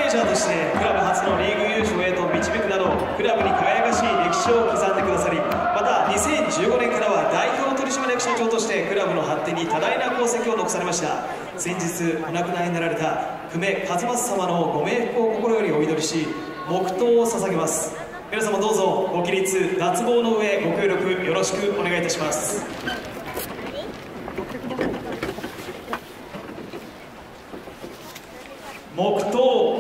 ネージャーとしてクラブ初のリーグ優勝へと導くなどクラブに輝かしい歴史を刻んでくださり、また2015年からは代表取締役社長としてクラブの発展に多大な功績を残されました。先日お亡くなりになられた久米一正様のご冥福を心よりお祈りし黙祷を捧げます。皆様どうぞご起立脱帽の上ご協力よろしくお願いいたします。黙祷。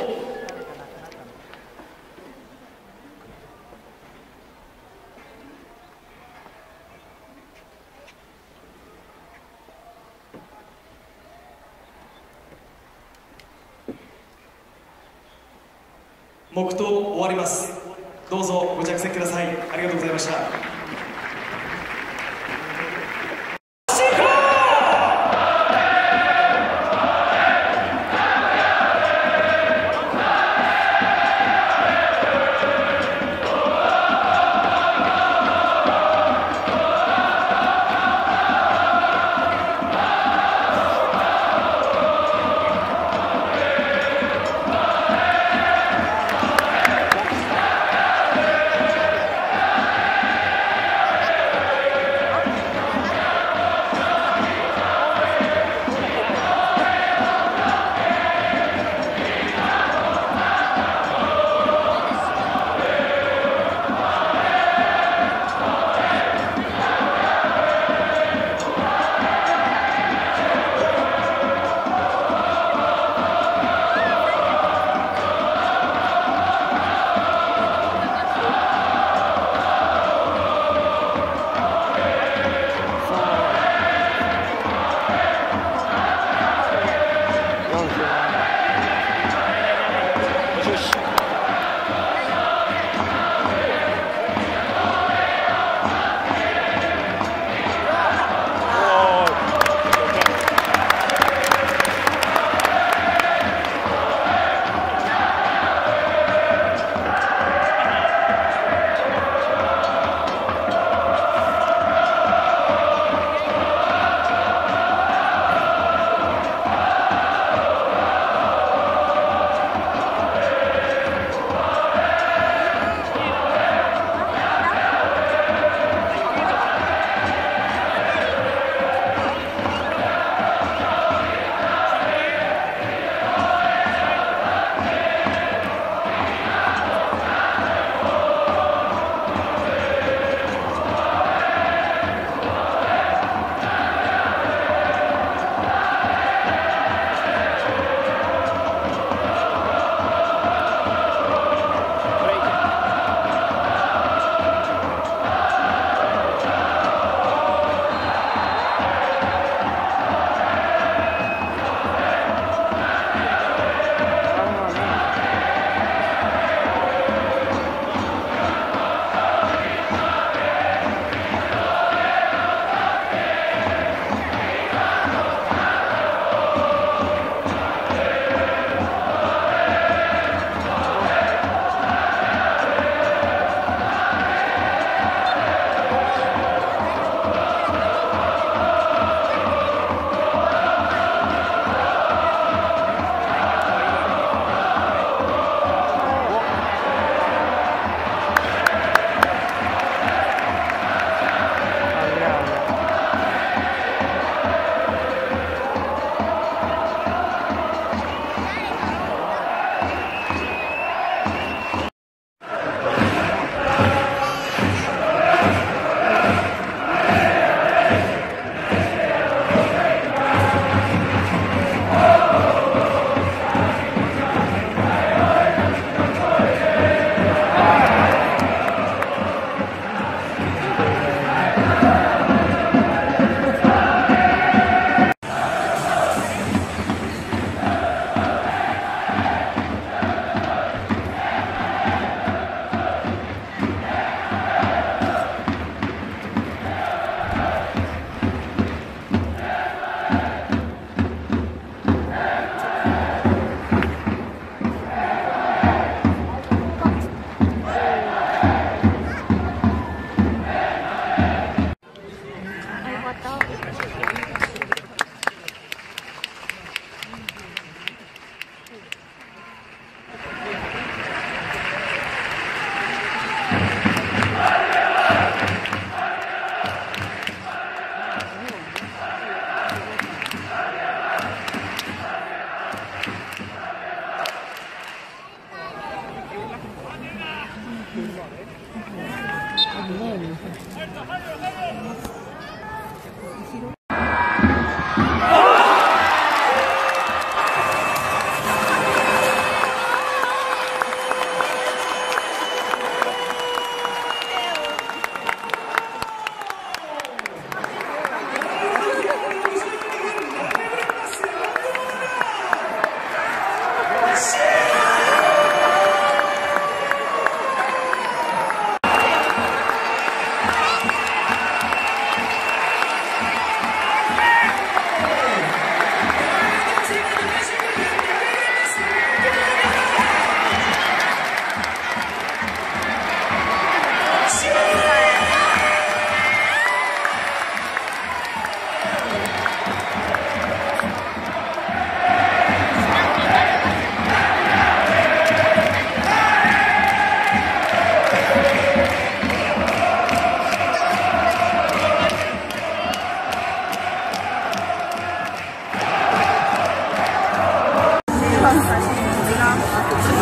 黙祷終わります。どうぞご着席ください。ありがとうございました。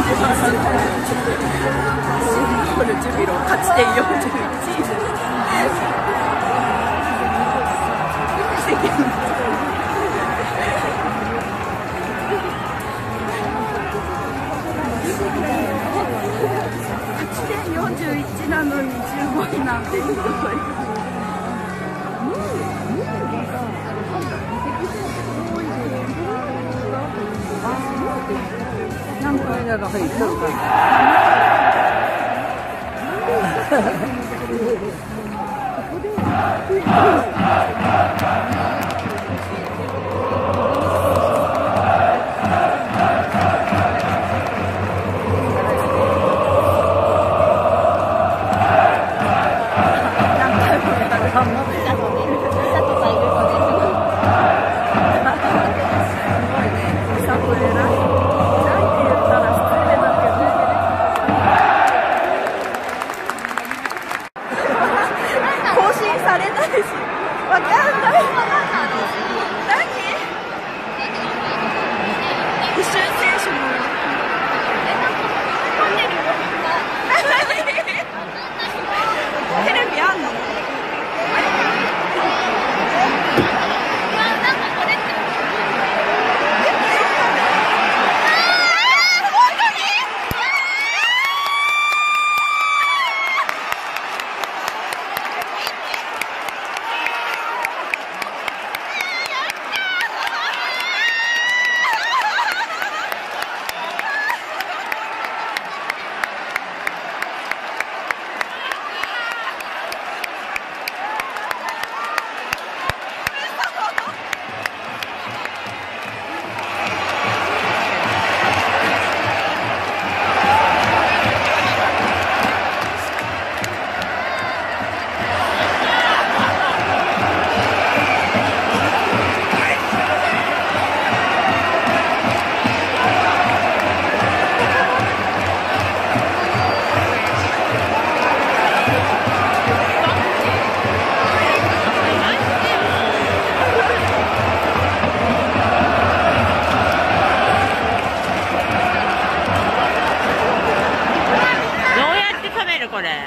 ゴールジュビロ勝ち点41。41なのに15位なんてすごい。何回だか入ったのか。されないし、わかんない。何？一瞬選手も。テレビあんの？ これ。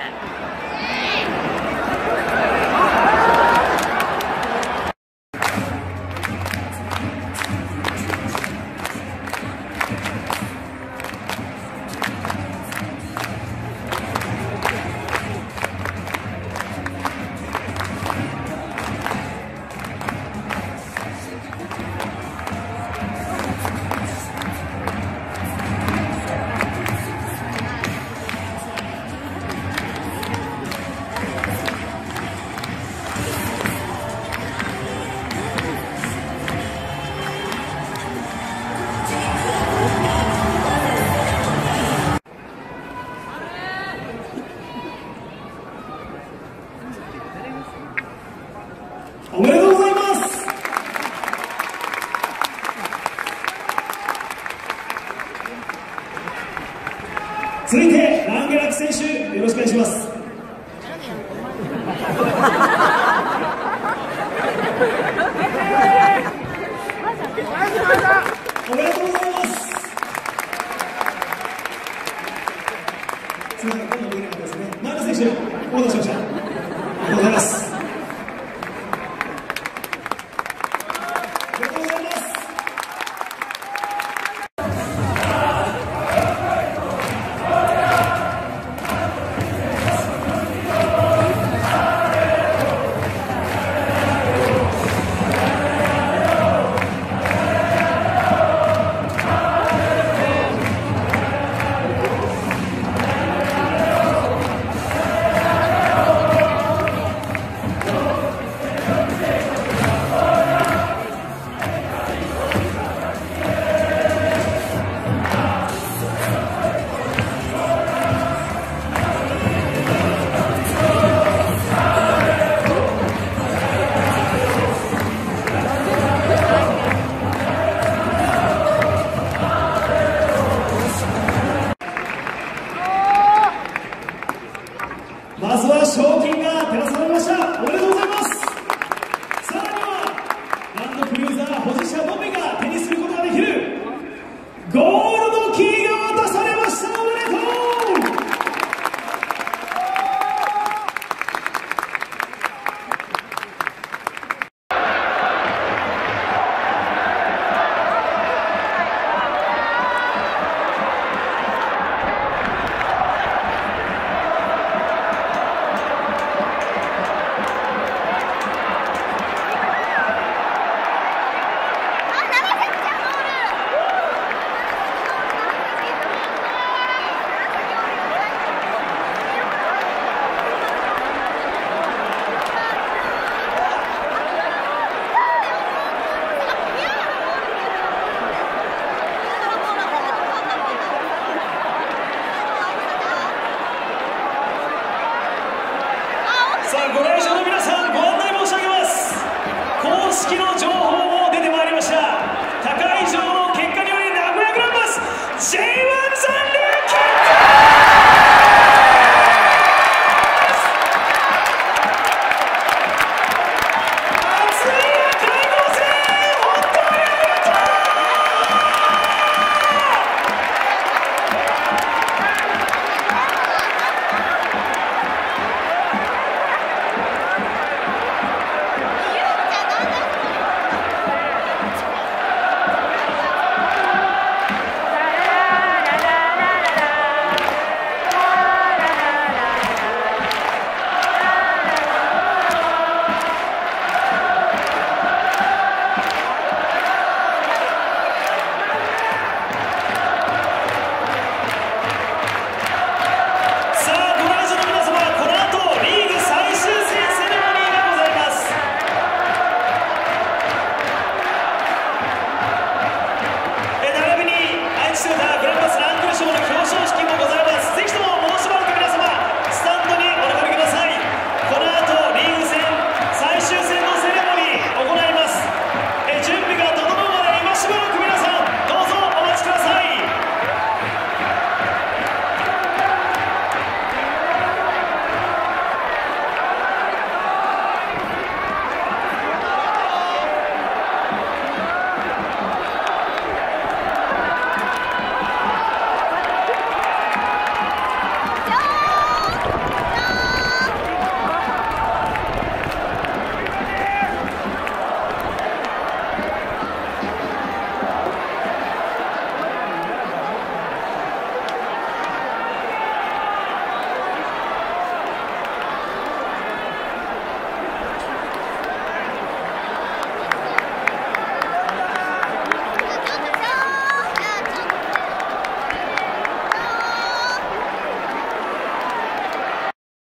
おめでとうございます。続いてランゲラック選手、よろしくお願いします。おめでとうございます。すみません、今度できなかったですね。前田選手、お待たせしました。ありがとうございます。